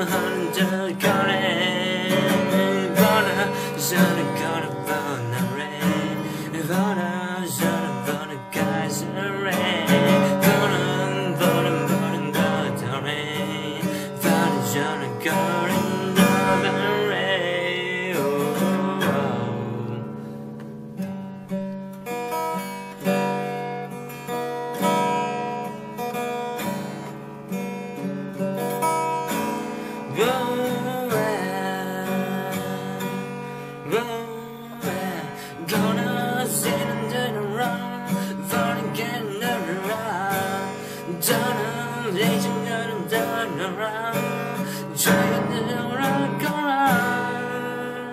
Gonna sit and turn around, fun again around. Turn legend gonna turn around, trying to rock around.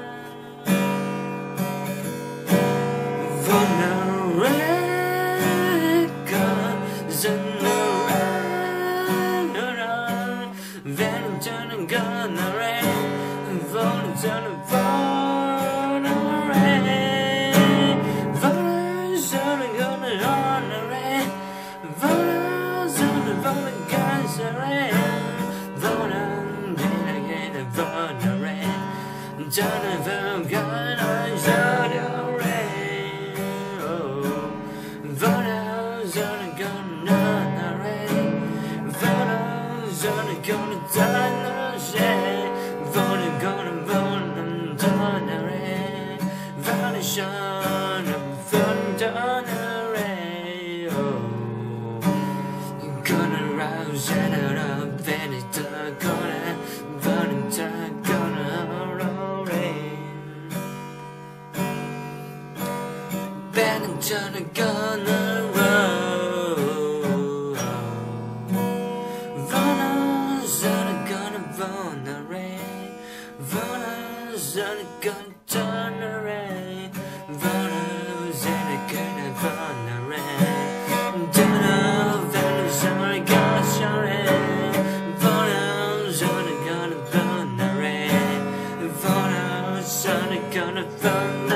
Vulnerable, turn around, then turn gonna rain, turn Jonathan gonna shut your rain. Photos are gonna rain. Photos are gonna turn the shade. Photos gonna burn and turn the rain. Photos gonna turn the rain. Gonna rouse and out of bed. It's gonna burn and turn. Bad and turn gonna roll. Runners are gonna burn the rain. Runners are gonna turn the rain. Runners are gonna burn the rain. Runners are gonna shine. Runners are gonna burn the rain. Runners are gonna burn.